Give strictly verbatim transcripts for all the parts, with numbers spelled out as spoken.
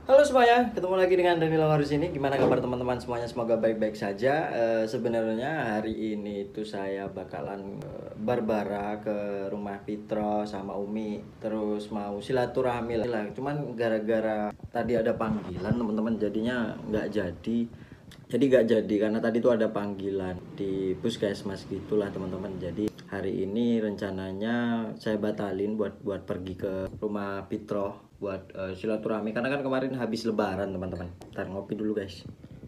Halo semuanya, ketemu lagi dengan Danilo Harus ini. Gimana kabar teman-teman semuanya? Semoga baik-baik saja. Eh, sebenarnya hari ini itu saya bakalan eh, barbara ke rumah Pitro sama Umi, terus mau silaturahmi lah. Cuman gara-gara tadi ada panggilan teman-teman, jadinya nggak jadi. Jadi nggak jadi karena tadi tuh ada panggilan di puskesmas gitulah teman-teman. Jadi hari ini rencananya saya batalin buat buat pergi ke rumah Pitro buat uh, silaturahmi karena kan kemarin habis lebaran teman-teman. Ntar ngopi dulu guys.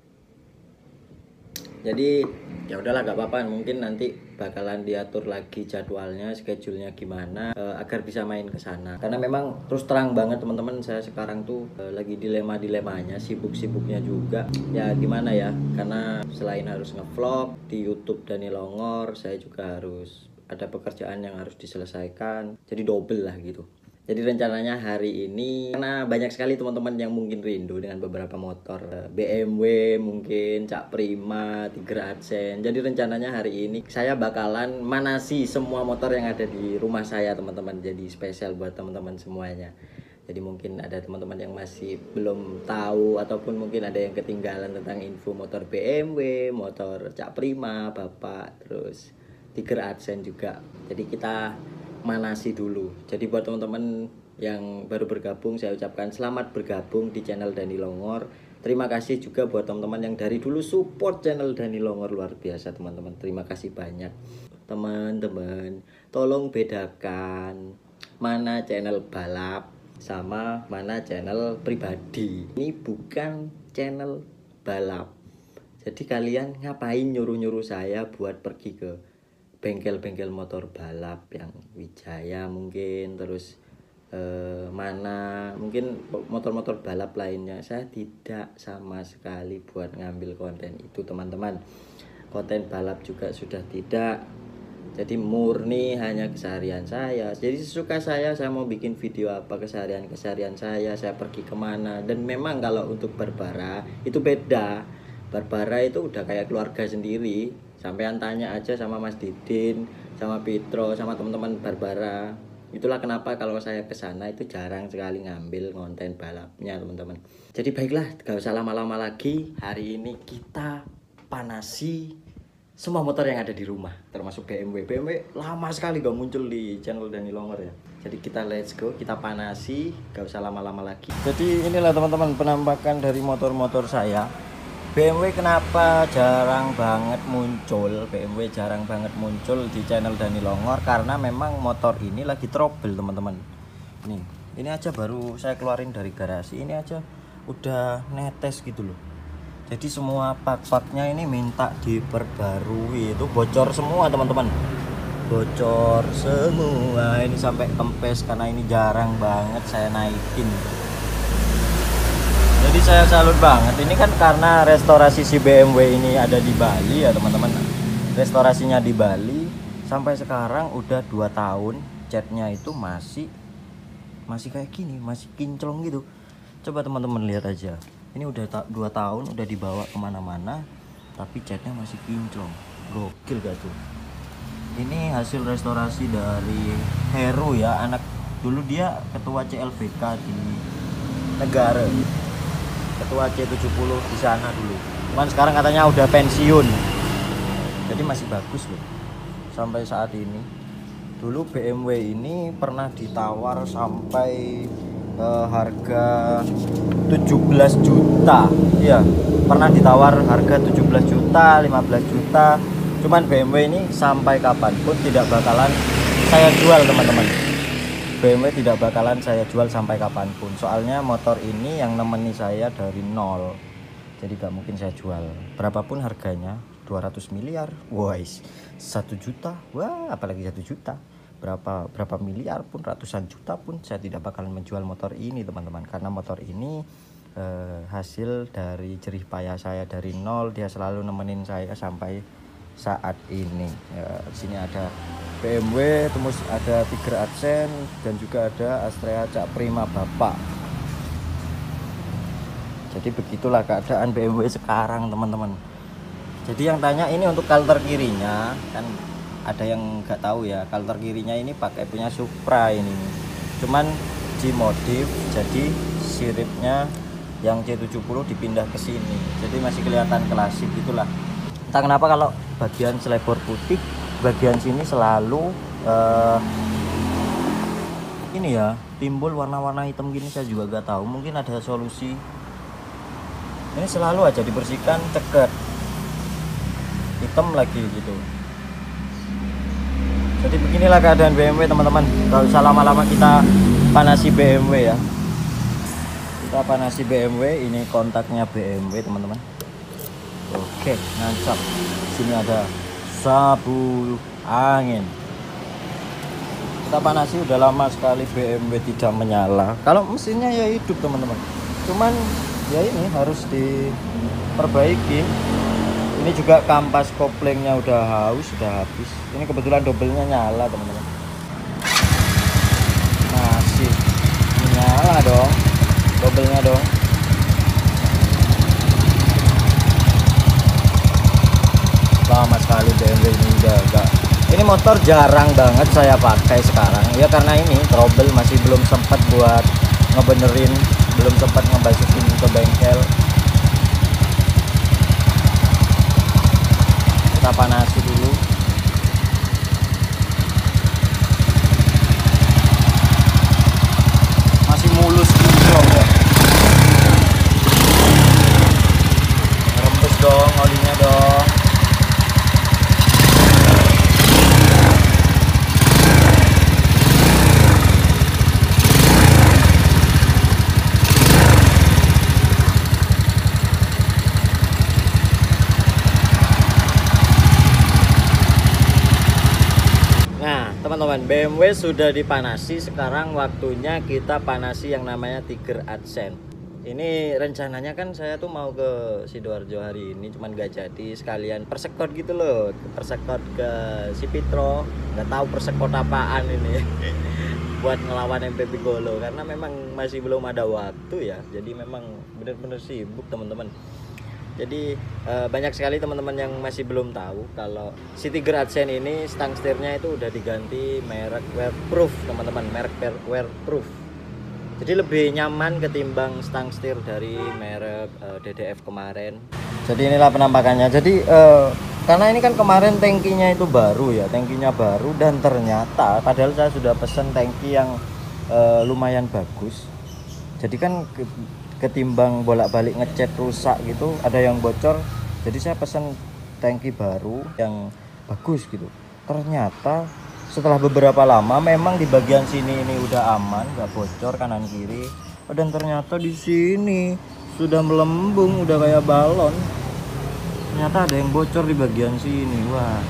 Jadi ya udahlah gak apa-apa, mungkin nanti bakalan diatur lagi jadwalnya, schedule-nya gimana uh, agar bisa main ke sana. Karena memang terus terang banget teman-teman, saya sekarang tuh uh, lagi dilema-dilemanya, sibuk-sibuknya juga. Ya gimana ya? Karena selain harus ngevlog di YouTube Danilo Longor, saya juga harus ada pekerjaan yang harus diselesaikan. Jadi double lah gitu. Jadi rencananya hari ini karena banyak sekali teman-teman yang mungkin rindu dengan beberapa motor B M W, mungkin Cak Prima, Tiger Adsen. Jadi rencananya hari ini saya bakalan manasi semua motor yang ada di rumah saya teman-teman. Jadi spesial buat teman-teman semuanya. Jadi mungkin ada teman-teman yang masih belum tahu ataupun mungkin ada yang ketinggalan tentang info motor B M W, motor Cak Prima, Bapak, terus Tiger Adsen juga. Jadi kita manasi dulu. Jadi buat teman-teman yang baru bergabung, saya ucapkan selamat bergabung di channel Danilo Longor. Terima kasih juga buat teman-teman yang dari dulu support channel Danilo Longor, luar biasa teman-teman. Terima kasih banyak. Teman-teman, tolong bedakan mana channel balap sama mana channel pribadi. Ini bukan channel balap. Jadi kalian ngapain nyuruh-nyuruh saya buat pergi ke bengkel-bengkel motor balap yang Wijaya mungkin, terus eh, mana mungkin motor-motor balap lainnya. Saya tidak sama sekali buat ngambil konten itu teman-teman. Konten balap juga sudah tidak. Jadi murni hanya keseharian saya. Jadi sesuka saya, saya mau bikin video apa keseharian-keseharian saya, saya pergi kemana. Dan memang kalau untuk Barbara itu beda. Barbara itu udah kayak keluarga sendiri. Sampean tanya aja sama Mas Didin, sama Pitro, sama teman-teman Barbara. Itulah kenapa kalau saya ke sana itu jarang sekali ngambil konten balapnya teman-teman. Jadi baiklah, gak usah lama-lama lagi. Hari ini kita panasi semua motor yang ada di rumah, termasuk B M W. B M W lama sekali gak muncul di channel Danilo Longor ya. Jadi kita let's go, kita panasi, gak usah lama-lama lagi. Jadi inilah teman-teman penampakan dari motor-motor saya. B M W kenapa jarang banget muncul? B M W jarang banget muncul di channel Danilo Longor karena memang motor ini lagi trouble teman-teman. Nih, ini aja baru saya keluarin dari garasi, ini aja udah netes gitu loh. Jadi semua pak-paknya ini minta diperbarui, itu bocor semua teman-teman. Bocor semua, ini sampai kempes karena ini jarang banget saya naikin. Jadi saya salut banget, ini kan karena restorasi si B M W ini ada di Bali ya teman-teman. Restorasinya di Bali sampai sekarang udah dua tahun, catnya itu masih masih kayak gini, masih kinclong gitu. Coba teman-teman lihat aja, ini udah ta dua tahun, udah dibawa kemana-mana tapi catnya masih kinclong. Gokil gak tuh? Ini hasil restorasi dari Heru ya, anak dulu dia ketua C L B K di negara, ketua C tujuh puluh di sana dulu. Cuman sekarang katanya udah pensiun. Jadi masih bagus loh sampai saat ini. Dulu B M W ini pernah ditawar sampai eh, harga tujuh belas juta. Iya, pernah ditawar harga tujuh belas juta, lima belas juta. Cuman B M W ini sampai kapanpun tidak bakalan saya jual teman-teman. B M W tidak bakalan saya jual sampai kapanpun. Soalnya motor ini yang nemeni saya dari nol. Jadi gak mungkin saya jual. Berapapun harganya, dua ratus miliar, guys, satu juta, wah apalagi satu juta. Berapa berapa miliar pun, ratusan juta pun saya tidak bakalan menjual motor ini teman-teman. Karena motor ini eh, hasil dari jerih payah saya dari nol. Dia selalu nemenin saya sampai saat ini. Ya, di sini ada B M W, terus ada Tiger Adsen, dan juga ada Astrea Cak Prima Bapak. Jadi begitulah keadaan B M W sekarang teman-teman. Jadi yang tanya ini untuk kalter kirinya, kan ada yang nggak tahu ya, kalter kirinya ini pakai punya Supra ini. Cuman dimodif jadi siripnya yang C tujuh puluh dipindah ke sini, jadi masih kelihatan klasik gitulah. Entah kenapa kalau bagian selebor putih, bagian sini selalu uh, ini ya timbul warna-warna hitam gini, saya juga gak tahu, mungkin ada solusi. Ini selalu aja dibersihkan ceket hitam lagi gitu. Jadi beginilah keadaan B M W teman-teman, gak usah lama-lama kita panasi B M W ya. Kita panasi B M W, ini kontaknya B M W teman-teman. Oke, nancap. Sini ada sapu angin. Kita panasi, udah lama sekali B M W tidak menyala. Kalau mesinnya ya hidup teman-teman. Cuman ya ini harus diperbaiki. Ini juga kampas koplingnya udah haus, udah habis. Ini kebetulan dobelnya nyala teman-teman. Masih nyala dong, dobelnya dong. Lama sekali B M W ini udah enggak. Ini motor jarang banget saya pakai sekarang ya, karena ini trouble, masih belum sempat buat ngebenerin, belum sempat ngebasuhin ke bengkel. Kita panasi dulu. Masih mulus gitu loh ya. Rembes dong olinya dong. Teman-teman, B M W sudah dipanasi, sekarang waktunya kita panasi yang namanya Tiger Adsen. Ini rencananya kan saya tuh mau ke Sidoarjo hari ini, cuman gak jadi, sekalian persekot gitu loh, persekot ke Sipitro. Nggak tahu persekot apaan ini buat ngelawan M P Pigolo, karena memang masih belum ada waktu ya, jadi memang bener-bener sibuk teman-teman. Jadi eh, banyak sekali teman-teman yang masih belum tahu kalau si Tiger Adsen ini stang setirnya itu udah diganti merek wearproof teman-teman, merek wearproof. Jadi lebih nyaman ketimbang stang setir dari merek eh, D D F kemarin. Jadi inilah penampakannya. Jadi eh, karena ini kan kemarin tangkinya itu baru ya, tangkinya baru, dan ternyata padahal saya sudah pesen tangki yang eh, lumayan bagus. Jadi kan ketimbang bolak-balik ngecat rusak gitu, ada yang bocor, jadi saya pesan tangki baru yang bagus gitu. Ternyata setelah beberapa lama memang di bagian sini ini udah aman, nggak bocor kanan kiri, oh, dan ternyata di sini sudah melembung, udah kayak balon. Ternyata ada yang bocor di bagian sini. Wah,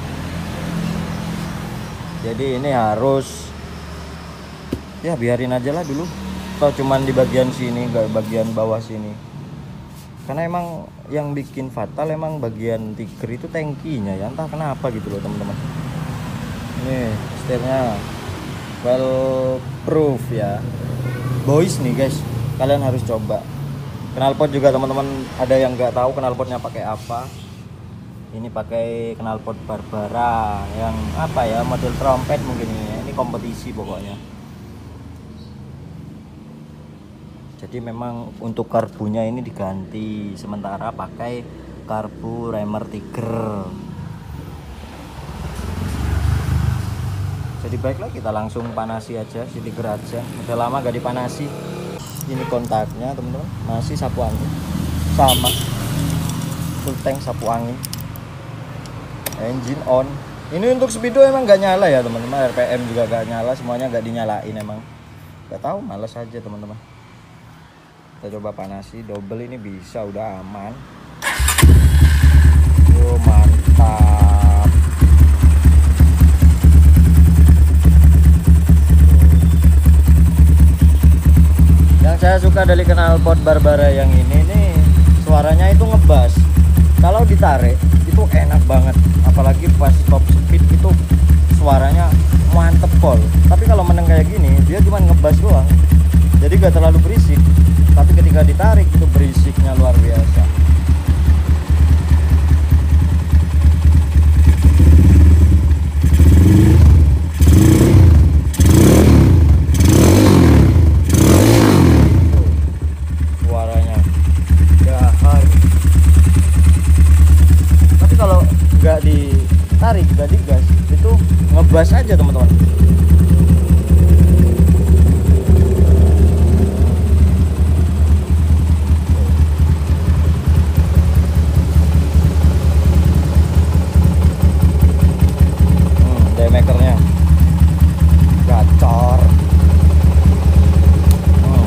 jadi ini harus ya biarin aja lah dulu, atau cuman di bagian sini, nggak bagian bawah sini, karena emang yang bikin fatal emang bagian Tiger itu tangkinya ya, entah kenapa gitu loh teman-teman. Ini setirnya well proof ya boys nih guys, kalian harus coba. Knalpot juga teman-teman, ada yang nggak tahu knalpotnya pakai apa. Ini pakai knalpot Barbara yang apa ya, model trompet mungkin ini, ini kompetisi pokoknya. Jadi memang untuk karbunya ini diganti, sementara pakai karbu Remer Tiger. Jadi baiklah kita langsung panasi aja si Tiger aja. Udah lama gak dipanasi. Ini kontaknya teman-teman, masih sapu angin sama, full tank sapu angin, engine on. Ini untuk speedo emang gak nyala ya teman-teman, R P M juga gak nyala, semuanya gak dinyalain emang. Gak tahu, males aja teman-teman. Kita coba panasi double, ini bisa, udah aman. Oh mantap. Yang saya suka dari knalpot Barbara yang ini nih, suaranya itu ngebas. Kalau ditarik itu enak banget, apalagi pas top speed itu suaranya mantep pol. Tapi kalau meneng kayak gini dia cuma ngebas doang, jadi gak terlalu berisik. Tapi ketika ditarik itu berisiknya luar biasa. Suaranya bebas aja teman-teman. Makernya gacor. hmm.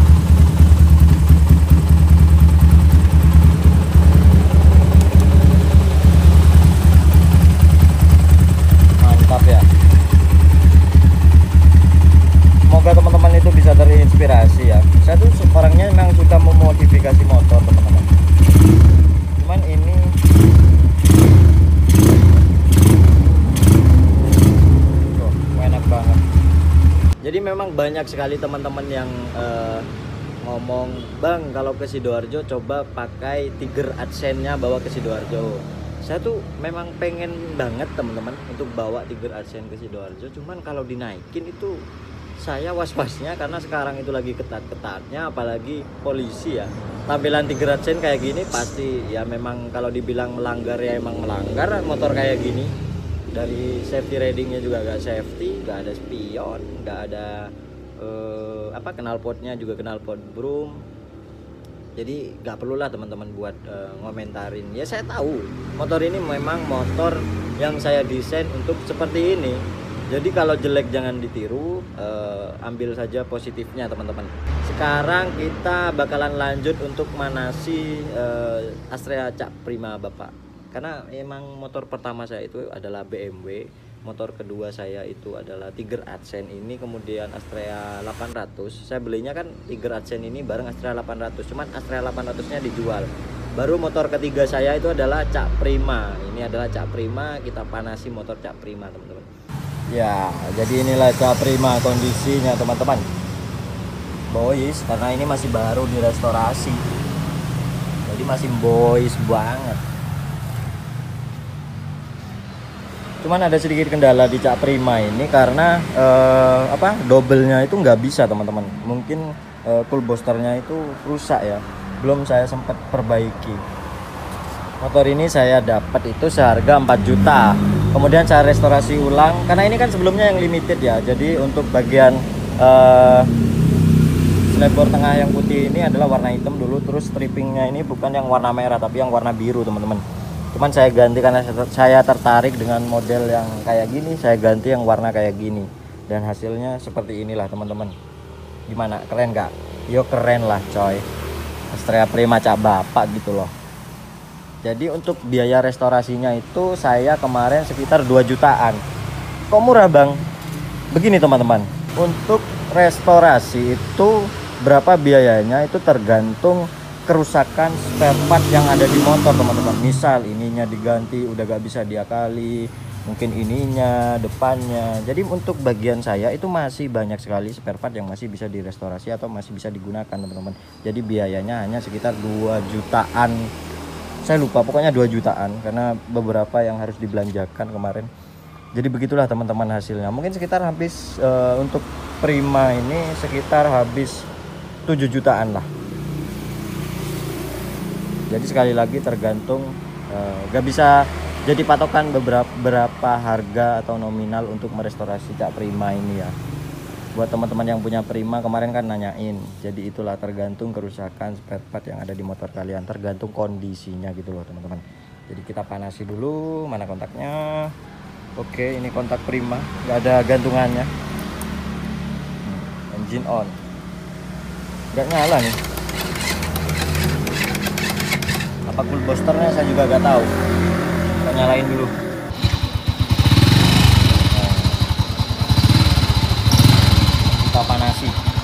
Mantap ya, semoga teman-teman itu bisa terinspirasi ya. Saya tuh orangnya memang suka memodifikasi motor teman-teman, cuman ini banget. Jadi memang banyak sekali teman-teman yang uh, ngomong, "Bang, kalau ke Sidoarjo coba pakai Tiger Adsense-nya bawa ke Sidoarjo." Saya tuh memang pengen banget teman-teman untuk bawa Tiger Adsense ke Sidoarjo, cuman kalau dinaikin itu saya was-wasnya karena sekarang itu lagi ketat-ketatnya, apalagi polisi ya. Tampilan Tiger Adsense kayak gini pasti ya memang kalau dibilang melanggar ya emang melanggar motor kayak gini. Dari safety ratingnya juga gak safety, gak ada spion, gak ada eh, apa knalpotnya juga knalpot brum. Jadi gak perlulah teman-teman buat eh, ngomentarin. Ya saya tahu motor ini memang motor yang saya desain untuk seperti ini. Jadi kalau jelek jangan ditiru, eh, ambil saja positifnya teman-teman. Sekarang kita bakalan lanjut untuk manasi eh, Astrea Cak Prima Bapak. Karena emang motor pertama saya itu adalah B M W, motor kedua saya itu adalah Tiger Adsense ini, kemudian Astrea delapan ratus. Saya belinya kan Tiger Adsense ini bareng Astrea delapan ratus, cuman Astrea delapan ratus-nya dijual. Baru motor ketiga saya itu adalah Cak Prima. Ini adalah Cak Prima, kita panasi motor Cak Prima teman-teman. Ya, jadi inilah Cak Prima kondisinya teman-teman. Boys, karena ini masih baru direstorasi, jadi masih boys banget. Cuman ada sedikit kendala di Cak Prima ini karena eh, apa double-nya itu nggak bisa teman-teman. Mungkin eh, cool boosternya itu rusak ya, belum saya sempat perbaiki. Motor ini saya dapat itu seharga empat juta. Kemudian saya restorasi ulang karena ini kan sebelumnya yang limited ya. Jadi untuk bagian eh, slipboard tengah yang putih ini adalah warna hitam dulu, terus strippingnya ini bukan yang warna merah tapi yang warna biru teman-teman. Cuman saya ganti karena saya tertarik dengan model yang kayak gini, saya ganti yang warna kayak gini, dan hasilnya seperti inilah teman-teman. Gimana, keren gak? Yo keren lah coy, Astrea Prima Cak Bapak gitu loh. Jadi untuk biaya restorasinya itu saya kemarin sekitar dua jutaan. Kok murah bang? Begini teman-teman, untuk restorasi itu berapa biayanya itu tergantung kerusakan spare part yang ada di motor teman-teman. Misal ininya diganti udah gak bisa diakali, mungkin ininya, depannya. Jadi untuk bagian saya itu masih banyak sekali spare part yang masih bisa direstorasi atau masih bisa digunakan teman-teman. Jadi biayanya hanya sekitar dua jutaan. Saya lupa, pokoknya dua jutaan karena beberapa yang harus dibelanjakan kemarin. Jadi begitulah teman-teman hasilnya. Mungkin sekitar habis uh, untuk Prima ini sekitar habis tujuh jutaan lah. Jadi sekali lagi tergantung, uh, gak bisa jadi patokan beberapa berapa harga atau nominal untuk merestorasi Cak Prima ini ya. Buat teman-teman yang punya Prima kemarin kan nanyain. Jadi itulah tergantung kerusakan spare part yang ada di motor kalian, tergantung kondisinya gitu loh teman-teman. Jadi kita panasi dulu, mana kontaknya. Oke, ini kontak Prima, gak ada gantungannya. hmm, Engine on, gak nyala nih. Apa cool boosternya saya juga gak tahu. Kita nyalain dulu. Kita panasi.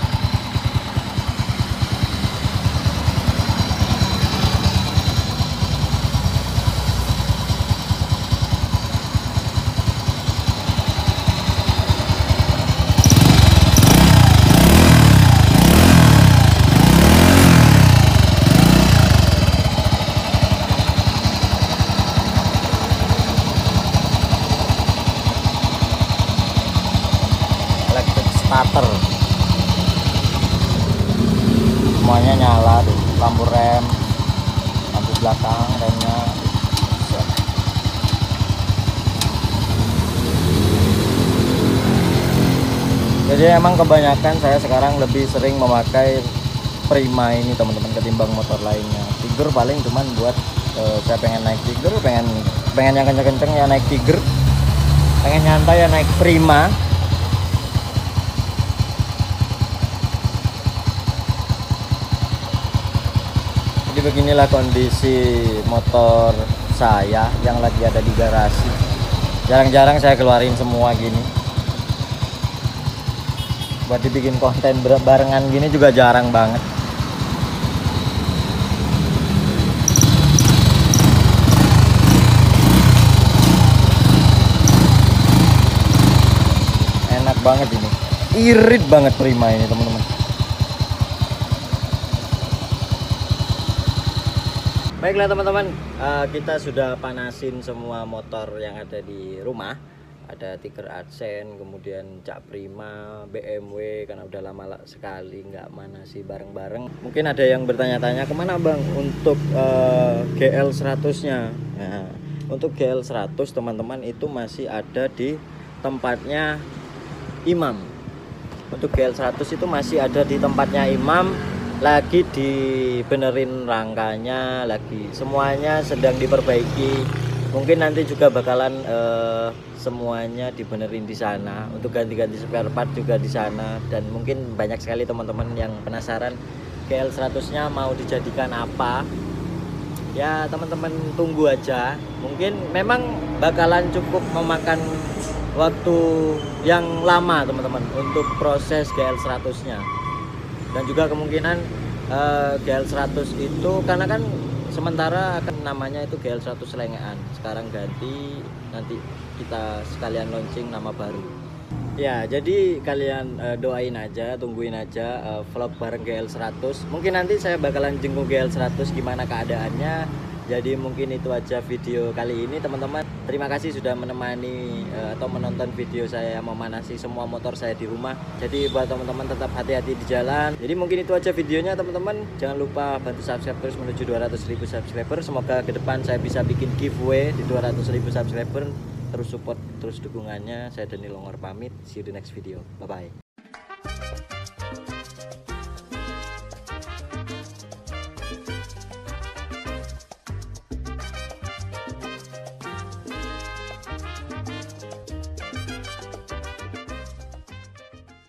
Starter semuanya nyala tuh, lampu rem, lampu belakang, remnya. Jadi emang kebanyakan saya sekarang lebih sering memakai Prima ini teman-teman ketimbang motor lainnya. Tiger paling cuman buat uh, saya pengen naik Tiger, pengen pengen yang kenceng-kenceng ya naik Tiger, pengen nyantai ya naik Prima. Jadi beginilah kondisi motor saya yang lagi ada di garasi. Jarang-jarang saya keluarin semua gini. Buat dibikin konten barengan gini juga jarang banget. Enak banget ini. Irit banget Prima ini teman-teman. Baiklah teman-teman, uh, kita sudah panasin semua motor yang ada di rumah. Ada Tiger Adsen, kemudian Cak Prima, B M W, karena udah lama sekali nggak manasi bareng-bareng. Mungkin ada yang bertanya-tanya kemana bang untuk uh, G L seratus nya. Nah, untuk G L seratus teman-teman itu masih ada di tempatnya Imam. Untuk G L seratus itu masih ada di tempatnya Imam, lagi dibenerin rangkanya, lagi semuanya sedang diperbaiki. Mungkin nanti juga bakalan uh, semuanya dibenerin di sana, untuk ganti-ganti spare part juga di sana. Dan mungkin banyak sekali teman-teman yang penasaran G L seratus nya mau dijadikan apa. Ya teman-teman tunggu aja. Mungkin memang bakalan cukup memakan waktu yang lama teman-teman untuk proses G L seratus nya. Dan juga kemungkinan uh, G L seratus itu karena kan sementara akan namanya itu G L seratus Lengean, sekarang ganti, nanti kita sekalian launching nama baru. Ya jadi kalian uh, doain aja, tungguin aja uh, vlog bareng G L seratus. Mungkin nanti saya bakalan jenguk G L seratus gimana keadaannya. Jadi mungkin itu aja video kali ini teman-teman. Terima kasih sudah menemani uh, atau menonton video saya memanasi semua motor saya di rumah. Jadi buat teman-teman tetap hati-hati di jalan. Jadi mungkin itu aja videonya teman-teman. Jangan lupa bantu subscribe terus menuju dua ratus ribu subscriber. Semoga ke depan saya bisa bikin giveaway di dua ratus ribu subscriber. Terus support, terus dukungannya. Saya Dani Longor pamit. See you di next video. Bye bye.